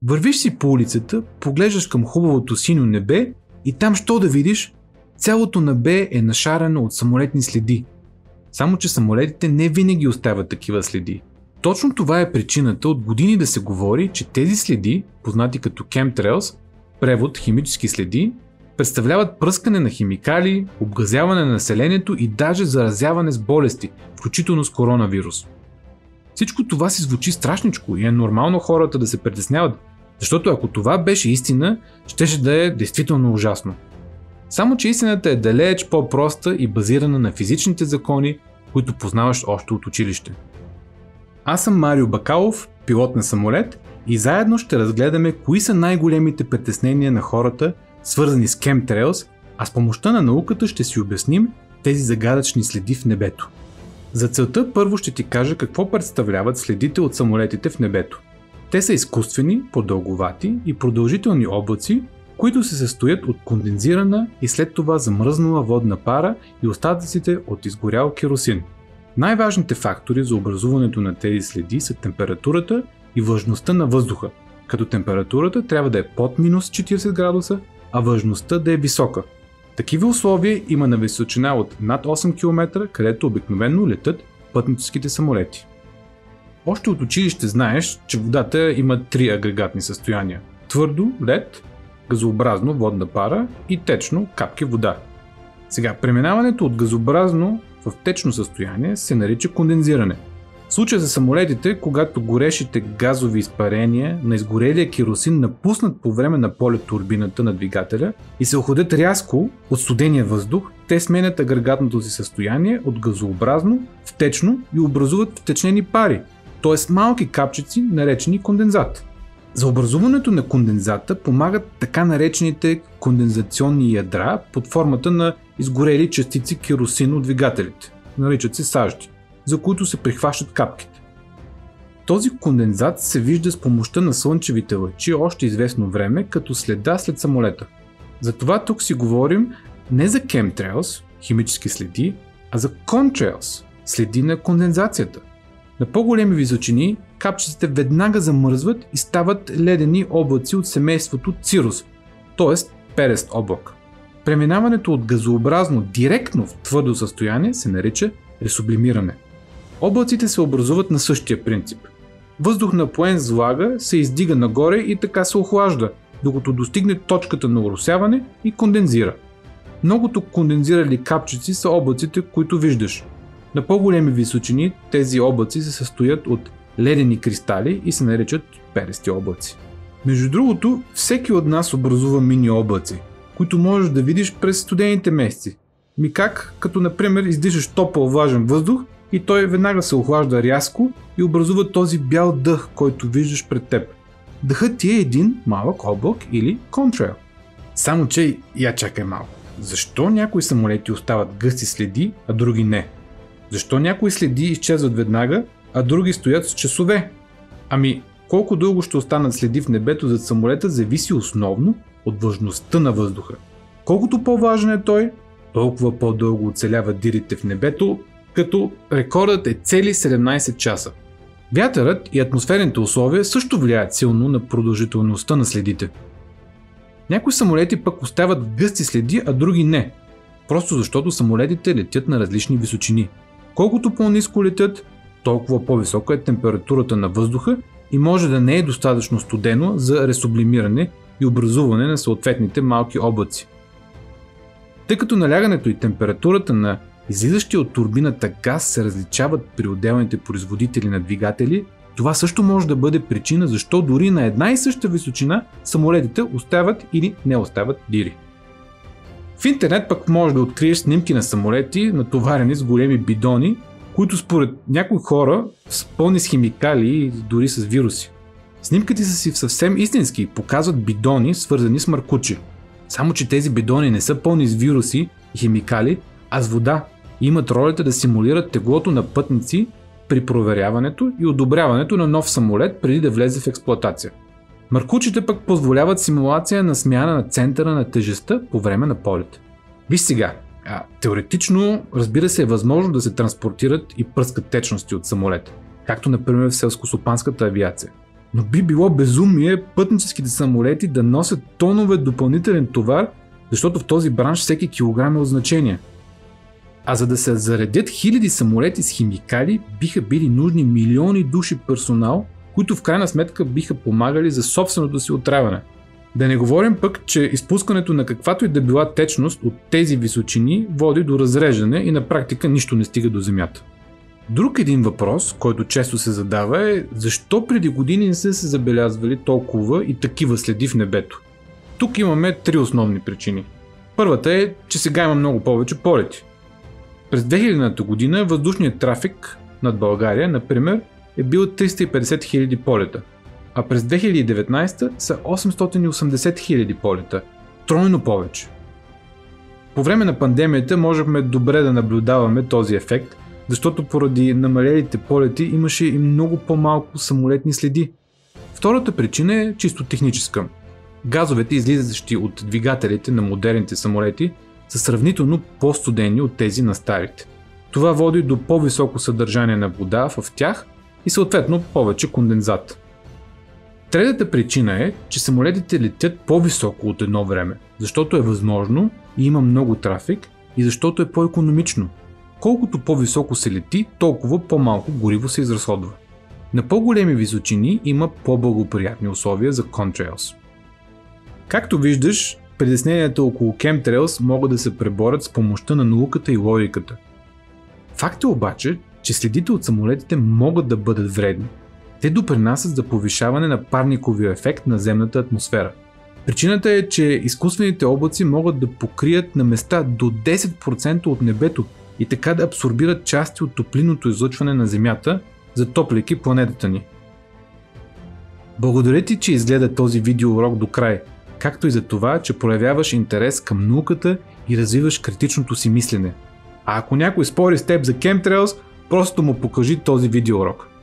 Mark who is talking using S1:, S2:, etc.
S1: Вървиш си по улицата, поглеждаш към хубавото синьо небе и там що да видиш? Цялото небе е нашарено от самолетни следи. Само че самолетите не винаги оставят такива следи. Точно това е причината от години да се говори, че тези следи, познати като chemtrails, превод химически следи, представляват пръскане на химикали, обгазяване на населението и даже заразяване с болести, включително с коронавирус. Всичко това си звучи страшничко и е нормално хората да се притесняват, защото ако това беше истина, щеше да е действително ужасно. Само че истината е далеч по-проста и базирана на физичните закони, които познаваш още от училище. Аз съм Марио Бакалов, пилот на самолет, и заедно ще разгледаме кои са най-големите притеснения на хората, свързани с chemtrails, а с помощта на науката ще си обясним тези загадъчни следи в небето. За целта първо ще ти кажа какво представляват следите от самолетите в небето. Те са изкуствени, продълговати и продължителни облаци, които се състоят от кондензирана и след това замръзнала водна пара и остатъците от изгорял керосин. Най-важните фактори за образуването на тези следи са температурата и влажността на въздуха, като температурата трябва да е под минус 40 градуса, а влажността да е висока. Такива условия има на височина от над 8 км, където обикновено летят пътническите самолети. Още от училище знаеш, че водата има три агрегатни състояния – твърдо, лед, газообразно, водна пара и течно, капки вода. Сега, преминаването от газообразно в течно състояние се нарича кондензиране. В случая за самолетите, когато горещите газови изпарения на изгорелия керосин напуснат по време на полет турбината на двигателя и се охладят рязко от студения въздух, те сменят агрегатното си състояние от газообразно в течно и образуват втечнени пари, т.е. малки капчици, наречени кондензат. За образуването на кондензата помагат така наречените кондензационни ядра под формата на изгорели частици керосин от двигателите, наричат се сажди, за които се прихващат капките. Този кондензат се вижда с помощта на слънчевите лъчи още известно време като следа след самолета. Затова тук си говорим не за chemtrails, химически следи, а за contrails, следи на кондензацията. На по-големи височини капчиците веднага замръзват и стават ледени облаци от семейството цирус, т.е. перест облак. Преминаването от газообразно директно в твърдо състояние се нарича ресублимиране. Облаците се образуват на същия принцип. Въздух напоен с влага се издига нагоре и така се охлажда, докато достигне точката на оросяване и кондензира. Многото кондензирали капчици са облаците, които виждаш. На по-големи височини тези облаци се състоят от ледени кристали и се наричат перести облаци. Между другото, всеки от нас образува мини облаци, които можеш да видиш през студените месеци. Как? Като например издишаш топъл влажен въздух и той веднага се охлажда рязко и образува този бял дъх, който виждаш пред теб. Дъхът ти е един малък облак или contrail. Само че я чакай малко. Защо някои самолети остават гъсти следи, а други не? Защо някои следи изчезват веднага, а други стоят с часове? Колко дълго ще останат следи в небето зад самолета зависи основно от влажността на въздуха. Колкото по-влажен е той, толкова по-дълго оцеляват дирите в небето, като рекордът е цели 17 часа. Вятърът и атмосферните условия също влияят силно на продължителността на следите. Някои самолети пък остават гъсти следи, а други не. Просто защото самолетите летят на различни височини. Колкото по-ниско летят, толкова по-висока е температурата на въздуха и може да не е достатъчно студено за ресублимиране и образуване на съответните малки облаци. Тъй като налягането и температурата на излизащия от турбината газ се различават при отделните производители на двигатели, това също може да бъде причина защо дори на една и съща височина самолетите остават или не остават дири. В интернет пък може да откриеш снимки на самолети, натоварени с големи бидони, които според някои хора са пълни с химикали и дори с вируси. Снимките са си съвсем истински и показват бидони, свързани с маркучи. Само че тези бидони не са пълни с вируси и химикали, а с вода и имат ролята да симулират теглото на пътници при проверяването и одобряването на нов самолет преди да влезе в експлоатация. Маркучите пък позволяват симулация на смяна на центъра на тежестта по време на полет. Виж сега, теоретично, разбира се, е възможно да се транспортират и пръскат течности от самолета, както например в селскостопанската авиация. Но би било безумие пътническите самолети да носят тонове допълнителен товар, защото в този бранш всеки килограм е от значение. А за да се заредят хиляди самолети с химикали, биха били нужни милиони души персонал, които в крайна сметка биха помагали за собственото си отравяне. Да не говорим пък, че изпускането на каквато и да била течност от тези височини води до разреждане и на практика нищо не стига до Земята. Друг един въпрос, който често се задава е защо преди години не са се забелязвали толкова и такива следи в небето. Тук имаме три основни причини. Първата е, че сега има много повече полети. През 2000-та година въздушният трафик над България, например, е бил 350 000 полета, а през 2019 са 880 000 полета, тройно повече. По време на пандемията можехме добре да наблюдаваме този ефект, защото поради намалелите полети имаше и много по-малко самолетни следи. Втората причина е чисто техническа. Газовете, излизащи от двигателите на модерните самолети, са сравнително по-студени от тези на старите. Това води до по-високо съдържание на вода в тях и съответно повече кондензат. Третата причина е, че самолетите летят по-високо от едно време, защото е възможно и има много трафик и защото е по-икономично. Колкото по-високо се лети, толкова по-малко гориво се изразходва. На по-големи височини има по-благоприятни условия за contrails. Както виждаш, притесненията около chemtrails могат да се преборят с помощта на науката и логиката. Факт е обаче, че следите от самолетите могат да бъдат вредни. Те допринасят за повишаване на парниковия ефект на земната атмосфера. Причината е, че изкуствените облаци могат да покрият на места до 10% от небето и така да абсорбират части от топлинното излъчване на Земята, затопляйки планетата ни. Благодаря ти, че изгледа този видеоурок до край, както и за това, че проявяваш интерес към науката и развиваш критичното си мислене. А ако някой спори с теб за chemtrails, просто му покажи този видеоурок.